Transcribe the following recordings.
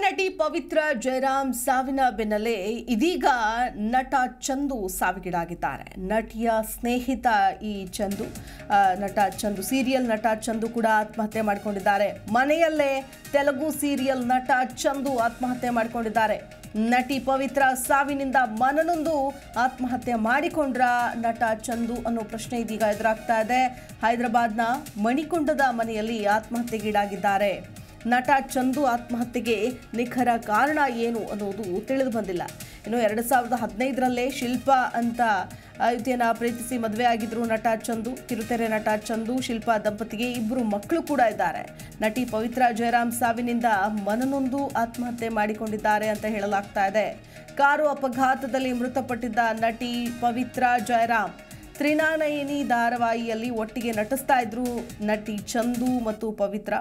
ನಟಿ ಪವಿತ್ರ ಜಯರಾಮ್ ಸಾವಿನ ಬೆನ್ನಲ್ಲೇ ಇದೀಗ ನಟ ಚಂದು ಸಾವಿಗೀಡಾಗಿದ್ದಾರೆ. ನಟಿಯ ಸ್ನೇಹಿತ ಈ ಚಂದು, ನಟ ಚಂದು ಸೀರಿಯಲ್ ನಟ ಚಂದು ಕೂಡ ಆತ್ಮಹತ್ಯೆ ಮಾಡಿಕೊಂಡಿದ್ದಾರೆ. ಮನೆಯಲ್ಲೇ ತೆಲುಗು ಸೀರಿಯಲ್ ನಟ ಚಂದು ಆತ್ಮಹತ್ಯೆ ಮಾಡಿಕೊಂಡಿದ್ದಾರೆ. ನಟಿ ಪವಿತ್ರ ಸಾವಿನಿಂದ ಮನನೊಂದು ಆತ್ಮಹತ್ಯೆ ಮಾಡಿಕೊಂಡ್ರ ನಟ ಚಂದು ಅನ್ನೋ ಪ್ರಶ್ನೆ ಇದೀಗ ಎದುರಾಗ್ತಾ ಇದೆ. ಹೈದರಾಬಾದ್ನ ಮಣಿಕೊಂಡದ ಮನೆಯಲ್ಲಿ ಆತ್ಮಹತ್ಯೆಗೀಡಾಗಿದ್ದಾರೆ. ನಟ ಚಂದು ಆತ್ಮಹತ್ಯೆಗೆ ನಿಖರ ಕಾರಣ ಏನು ಅನ್ನೋದು ತಿಳಿದು ಬಂದಿಲ್ಲ. ಇನ್ನು 2015ರಲ್ಲೇ ಶಿಲ್ಪಾ ಅಂತ ಯುವತಿಯನ್ನ ಪ್ರೀತಿಸಿ ಮದುವೆ ಆಗಿದ್ರು ನಟ ಚಂದು. ಕಿರುತೆರೆ ನಟ ಚಂದು ಶಿಲ್ಪಾ ದಂಪತಿಗೆ ಇಬ್ಬರು ಮಕ್ಕಳು ಕೂಡ ಇದ್ದಾರೆ. ನಟಿ ಪವಿತ್ರ ಜಯರಾಮ್ ಸಾವಿನಿಂದ ಮನನೊಂದು ಆತ್ಮಹತ್ಯೆ ಮಾಡಿಕೊಂಡಿದ್ದಾರೆ ಅಂತ ಹೇಳಲಾಗ್ತಾ ಇದೆ. ಕಾರು ಅಪಘಾತದಲ್ಲಿ ಮೃತಪಟ್ಟಿದ್ದ ನಟಿ ಪವಿತ್ರ ಜಯರಾಮ್ ತ್ರಿನಯನಿ ಧಾರಾವಾಹಿಯಲ್ಲಿ ಒಟ್ಟಿಗೆ ನಟಿಸ್ತಾ ಇದ್ರು. ನಟಿ ಚಂದು ಮತ್ತು ಪವಿತ್ರ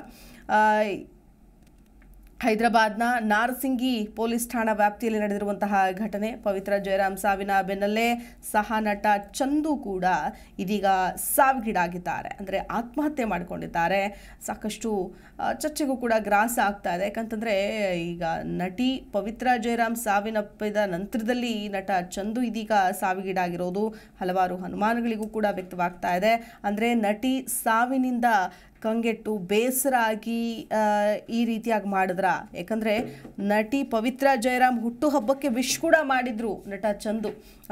ಹೈದರಾಬಾದ್ನ ನಾರಸಿಂಗಿ ಪೊಲೀಸ್ ಠಾಣಾ ವ್ಯಾಪ್ತಿಯಲ್ಲಿ ನಡೆದಿರುವಂತಹ ಘಟನೆ. ಪವಿತ್ರ ಜಯರಾಮ್ ಸಾವಿನ ಬೆನ್ನಲ್ಲೇ ಸಹ ನಟ ಚಂದು ಕೂಡ ಇದೀಗ ಸಾವಿಗೀಡಾಗಿದ್ದಾರೆ, ಅಂದರೆ ಆತ್ಮಹತ್ಯೆ ಮಾಡಿಕೊಂಡಿದ್ದಾರೆ. ಸಾಕಷ್ಟು ಚರ್ಚೆಗೂ ಕೂಡ ಗ್ರಾಸ ಆಗ್ತಾ ಇದೆ. ಯಾಕಂತಂದರೆ ಈಗ ನಟಿ ಪವಿತ್ರ ಜಯರಾಮ್ ಸಾವಿನಪ್ಪಿದ ನಂತರದಲ್ಲಿ ನಟ ಚಂದು ಇದೀಗ ಸಾವಿಗೀಡಾಗಿರೋದು ಹಲವಾರು ಅನುಮಾನಗಳಿಗೂ ಕೂಡ ವ್ಯಕ್ತವಾಗ್ತಾ ಇದೆ. ಅಂದರೆ ನಟಿ ಸಾವಿನಿಂದ ಕಂಗೆಟ್ಟು ಬೇಸರ ಆಗಿ ಈ ರೀತಿಯಾಗಿ ಮಾಡಿದ್ರ. ಯಾಕಂದರೆ ನಟಿ ಪವಿತ್ರ ಜಯರಾಮ್ ಹುಟ್ಟುಹಬ್ಬಕ್ಕೆ ವಿಶ್ ಕೂಡ ಮಾಡಿದ್ರು ನಟ ಚಂದು.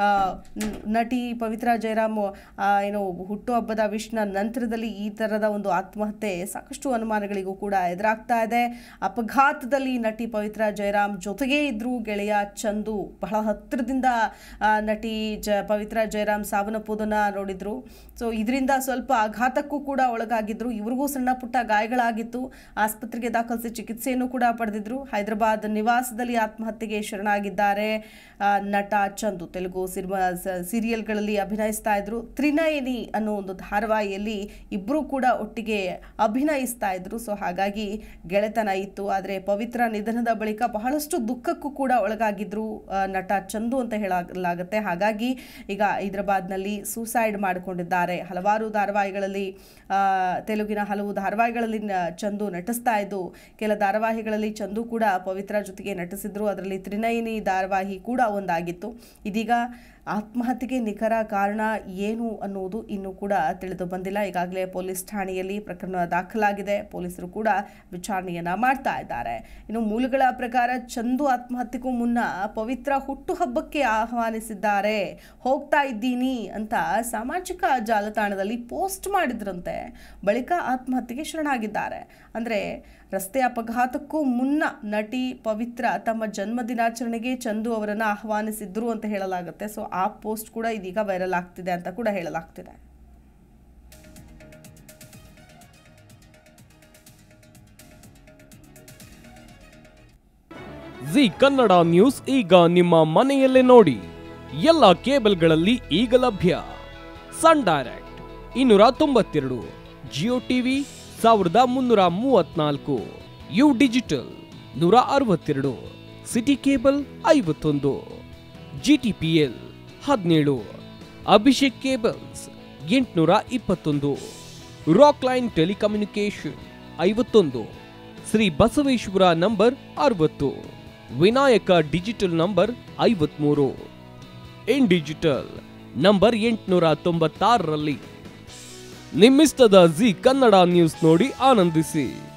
ನಟಿ ಪವಿತ್ರ ಜಯರಾಮ್ ಏನು ಹುಟ್ಟುಹಬ್ಬದ ವಿಶ್ನ ನಂತರದಲ್ಲಿ ಈ ಥರದ ಒಂದು ಆತ್ಮಹತ್ಯೆ ಸಾಕಷ್ಟು ಅನುಮಾನಗಳಿಗೂ ಕೂಡ ಎದುರಾಗ್ತಾ ಇದೆ. ಅಪಘಾತದಲ್ಲಿ ನಟಿ ಪವಿತ್ರ ಜಯರಾಮ್ ಜೊತೆಗೇ ಇದ್ರು ಗೆಳೆಯ ಚಂದು. ಬಹಳ ಹತ್ತಿರದಿಂದ ನಟಿ ಪವಿತ್ರ ಜಯರಾಮ್ ಸಾವನ್ನಪ್ಪೋದನ್ನು ನೋಡಿದ್ರು. ಸೊ ಇದರಿಂದ ಸ್ವಲ್ಪ ಆಘಾತಕ್ಕೂ ಕೂಡ ಒಳಗಾಗಿದ್ರು. ಇವ್ರಿಗೂ ಸಣ್ಣ ಪುಟ್ಟ ಗಾಯಗಳಾಗಿತ್ತು. ಆಸ್ಪತ್ರೆಗೆ ದಾಖಲಿಸಿ ಚಿಕಿತ್ಸೆಯನ್ನು ಕೂಡ ಪಡೆದಿದ್ರು. ಹೈದರಾಬಾದ್ ನಿವಾಸದಲ್ಲಿ ಆತ್ಮಹತ್ಯೆಗೆ ಶರಣಾಗಿದ್ದಾರೆ ನಟ ಚಂದು. ತೆಲುಗು ಸೀರಿಯಲ್ಗಳಲ್ಲಿ ಅಭಿನಯಿಸ್ತಾ ಇದ್ರು. ತ್ರಿನಯನಿ ಅನ್ನೋ ಒಂದು ಧಾರಾವಾಹಿಯಲ್ಲಿ ಇಬ್ಬರು ಕೂಡ ಒಟ್ಟಿಗೆ ಅಭಿನಯಿಸ್ತಾ ಇದ್ರು. ಸೊ ಹಾಗಾಗಿ ಗೆಳೆತನ ಇತ್ತು. ಆದರೆ ಪವಿತ್ರ ನಿಧನದ ಬಳಿಕ ಬಹಳಷ್ಟು ದುಃಖಕ್ಕೂ ಕೂಡ ಒಳಗಾಗಿದ್ರು ನಟ ಚಂದು ಅಂತ ಹೇಳಲಾಗುತ್ತೆ. ಹಾಗಾಗಿ ಈಗ ಹೈದರಾಬಾದ್ನಲ್ಲಿ ಸೂಸೈಡ್ ಮಾಡಿಕೊಂಡಿದ್ದಾರೆ. ಹಲವಾರು ಧಾರಾವಾಹಿಗಳಲ್ಲಿ ತೆಲುಗಿನ ಹಲವು ಧಾರಾವಾಹಿಗಳಲ್ಲಿ ಚಂದು ನಟಿಸ್ತಾ ಇದ್ದು, ಕೆಲ ಧಾರಾವಾಹಿಗಳಲ್ಲಿ ಚಂದು ಕೂಡ ಪವಿತ್ರ ಜೊತೆಗೆ ನಟಿಸಿದ್ರು. ಅದರಲ್ಲಿ ತ್ರಿನಯನಿ ಧಾರಾವಾಹಿ ಕೂಡ ಒಂದಾಗಿತ್ತು. ಇದೀಗ ಆತ್ಮಹತ್ಯೆಗೆ ನಿಖರ ಕಾರಣ ಏನು ಅನ್ನೋದು ಇನ್ನೂ ಕೂಡ ತಿಳಿದು ಬಂದಿಲ್ಲ. ಈಗಾಗಲೇ ಪೊಲೀಸ್ ಠಾಣೆಯಲ್ಲಿ ಪ್ರಕರಣ ದಾಖಲಾಗಿದೆ. ಪೊಲೀಸರು ಕೂಡ ವಿಚಾರಣೆಯನ್ನ ಮಾಡ್ತಾ ಇದ್ದಾರೆ. ಇನ್ನು ಮೂಲಗಳ ಪ್ರಕಾರ ಚಂದು ಆತ್ಮಹತ್ಯೆಗೂ ಮುನ್ನ ಪವಿತ್ರ ಹುಟ್ಟುಹಬ್ಬಕ್ಕೆ ಆಹ್ವಾನಿಸಿದ್ದಾರೆ. ಹೋಗ್ತಾ ಇದ್ದೀನಿ ಅಂತ ಸಾಮಾಜಿಕ ಜಾಲತಾಣದಲ್ಲಿ ಪೋಸ್ಟ್ ಮಾಡಿದ್ರಂತೆ. ಬಳಿಕ ಆತ್ಮಹತ್ಯೆಗೆ ಶರಣಾಗಿದ್ದಾರೆ. ಅಂದರೆ ರಸ್ತೆ ಅಪಘಾತಕ್ಕೂ ಮುನ್ನ ನಟಿ ಪವಿತ್ರ ತಮ್ಮ ಜನ್ಮ ದಿನಾಚರಣೆಗೆ ಚಂದು ಅವರನ್ನು ಆಹ್ವಾನಿಸಿದ್ರು ಅಂತ ಹೇಳಲಾಗುತ್ತೆ. ಸೊ ಆ ಪೋಸ್ಟ್ ಕೂಡ ಇದೀಗ ವೈರಲ್ ಆಗ್ತಿದೆ ಅಂತ ಕೂಡ ಹೇಳಲಾಗ್ತಿದೆ. ಜಿ ಕನ್ನಡ ನ್ಯೂಸ್ ಈಗ ನಿಮ್ಮ ಮನೆಯಲ್ಲೇ ನೋಡಿ. ಎಲ್ಲ ಕೇಬಲ್ಗಳಲ್ಲಿ ಈಗ ಲಭ್ಯ. Sun Direct 292, Jio TV 1334, U digital 162, City cable 51, GTPL 17, Abhishek cables 821, Rock Line telecommunication 51, Shri Basaveshwara number 60, Vinayaka digital number 53, In digital number 896ರಲ್ಲಿ. ನಿಮ್ಮಿಷ್ಟದ ಜಿ ಕನ್ನಡ ನ್ಯೂಸ್ ನೋಡಿ ಆನಂದಿಸಿ.